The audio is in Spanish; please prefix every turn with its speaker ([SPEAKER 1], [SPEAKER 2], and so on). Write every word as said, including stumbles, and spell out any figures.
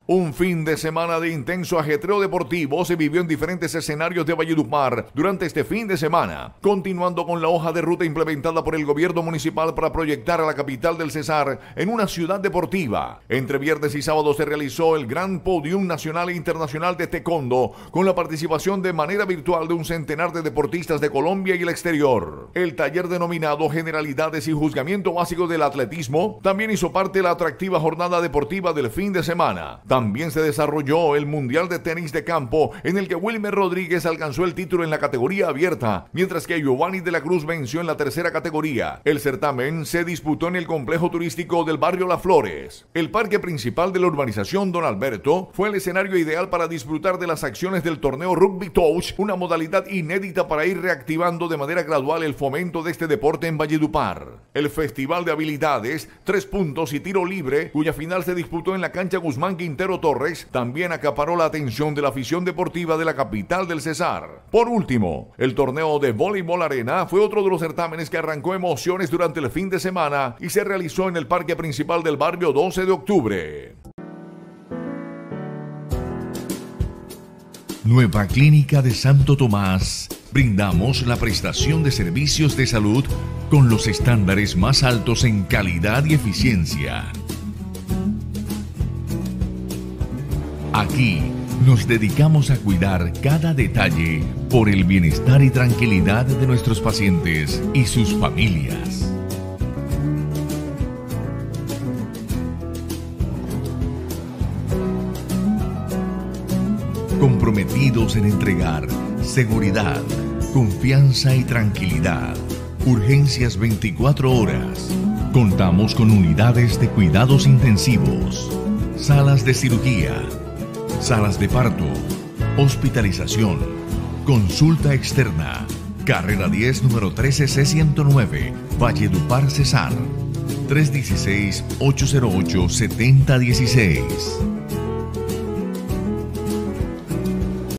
[SPEAKER 1] Un fin de semana de intenso ajetreo deportivo se vivió en diferentes escenarios de Valledupar durante este fin de semana, continuando con la hoja de ruta implementada por el gobierno municipal para proyectar a la capital del Cesar en una ciudad deportiva. Entre viernes y sábado se realizó el Gran Podium Nacional e Internacional de Taekwondo con la participación de manera virtual de un centenar de deportistas de Colombia y el exterior. El taller denominado Generalidades y Juzgamiento Básico del Atletismo también hizo parte de la atractiva jornada deportiva del fin de semana. También se desarrolló el Mundial de Tenis de Campo, en el que Wilmer Rodríguez alcanzó el título en la categoría abierta, mientras que Giovanni de la Cruz venció en la tercera categoría. El certamen se disputó en el complejo turístico del barrio Las Flores. El parque principal de la urbanización Don Alberto fue el escenario ideal para disfrutar de las acciones del torneo Rugby Touch, una modalidad inédita para ir reactivando de manera gradual el fomento de este deporte en Valledupar. El Festival de Habilidades, Tres Puntos y Tiro Libre, cuya final se disputó en la cancha Guzmán Quintero Torres, también acaparó la atención de la afición deportiva de la capital del Cesar. Por último, el torneo de voleibol arena fue otro de los certámenes que arrancó emociones durante el fin de semana y se realizó en el parque principal del barrio doce de octubre.
[SPEAKER 2] Nueva Clínica de Santo Tomás. Brindamos la prestación de servicios de salud con los estándares más altos en calidad y eficiencia. Aquí nos dedicamos a cuidar cada detalle por el bienestar y tranquilidad de nuestros pacientes y sus familias. Comprometidos en entregar seguridad, confianza y tranquilidad. Urgencias veinticuatro horas. Contamos con unidades de cuidados intensivos, salas de cirugía, salas de parto, hospitalización, consulta externa. Carrera diez, número trece C ciento nueve, Valledupar, Cesar. tres uno seis, ocho cero ocho, siete cero uno seis.